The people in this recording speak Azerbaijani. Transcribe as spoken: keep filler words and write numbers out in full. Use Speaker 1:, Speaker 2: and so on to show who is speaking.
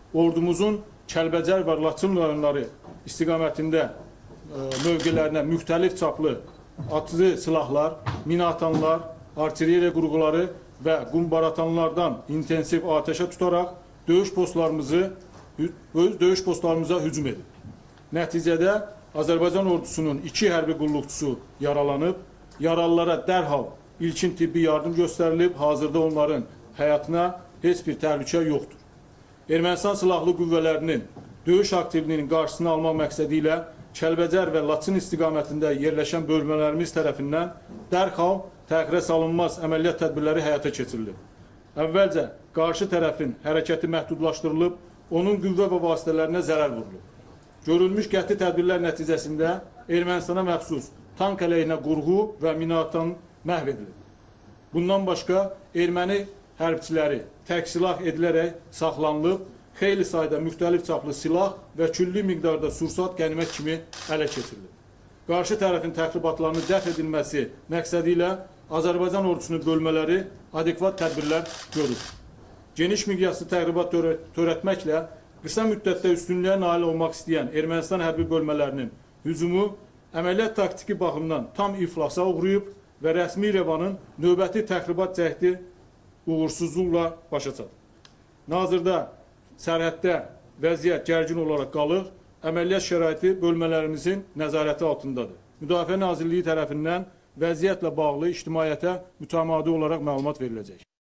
Speaker 1: ordumuzun Kəlbəcər və Laçın rayonları istiqamətində e, mövqelərinə müxtəlif çaplı atlı silahlar, minatanlar, artilleriya qurğuları və qumbaratanlardan intensiv atəşə tutaraq döyüş postlarımızı döyüş postlarımıza hücum edib. Nəticədə Azərbaycan ordusunun iki hərbi qulluqçusu yaralanıb, yaralılara dərhal ilkin tibbi yardım göstərilib, hazırda onların həyatına heç bir təhlükə yoxdur. Ermənistan silahlı qüvvələrinin döyüş aktivliyinin qarşısını almaq məqsədi ilə Kəlbəcər və Laçın istiqamətində yerləşən bölmələrimiz tərəfindən dərhal təxirə salınmaz əməliyyat tədbirləri həyata keçirilir. Əvvəlcə qarşı tərəfin hərəkəti məhdudlaşdırılıb, onun qüvvə və vasitələrinə zərər vurulur. Görülmüş qəti tədbirlər nəticəsində Ermənistana məxsus tank əleyhinə qurğu və minaatan məhv edilir. Bundan başqa erməni hərbçiləri tək silah edilərək saxlanılıb, xeyli sayda müxtəlif çaplı silah və külli miqdarda sursat qənimət kimi ələ keçirilir. Qarşı tərəfin təxribatlarının dəf edilməsi məqsədi ilə Azərbaycan ordusunun bölmələri adekvat tədbirlər görür. Geniş miqyaslı təxribat törətməklə qısa müddətdə üstünlüyə nail olmaq istəyən Ermənistan hərbi bölmələrinin hücumu əməliyyat taktiki baxımdan tam iflasa uğrayıb və rəsmi İrəvanın növbəti təxribat cəhdi uğursuzluqla başa çatır. Nazırda sərhəddə vəziyyət gərgin olaraq qalır, əməliyyat şəraiti bölmələrimizin nəzarəti altındadır. Müdafiə Nazirliyi tərəfindən vəziyyətlə bağlı ictimaiyyətə mütəmadi olaraq məlumat veriləcək.